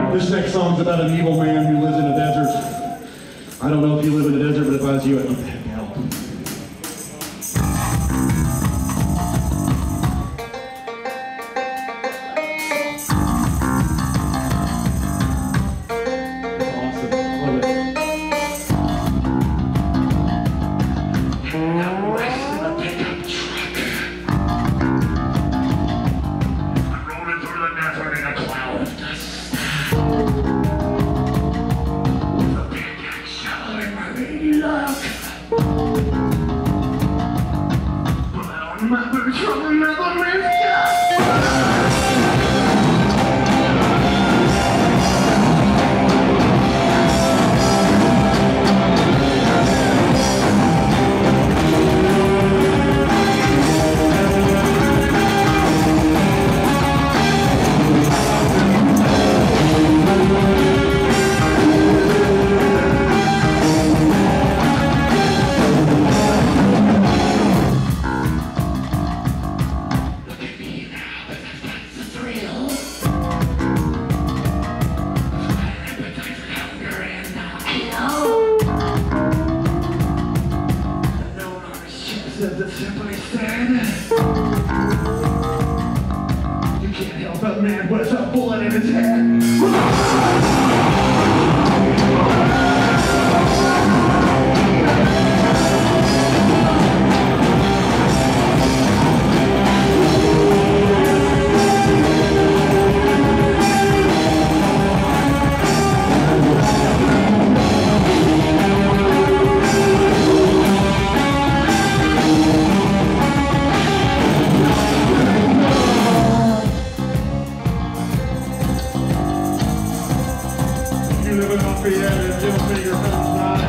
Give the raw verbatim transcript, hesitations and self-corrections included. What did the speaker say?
This next song's about an evil man who lives in a desert. I don't know if you live in a desert, but if I was you, I'd need that help. That simply said, you can't help a man with a bullet in his head. You live in Lafayette and Jim Finger comes by.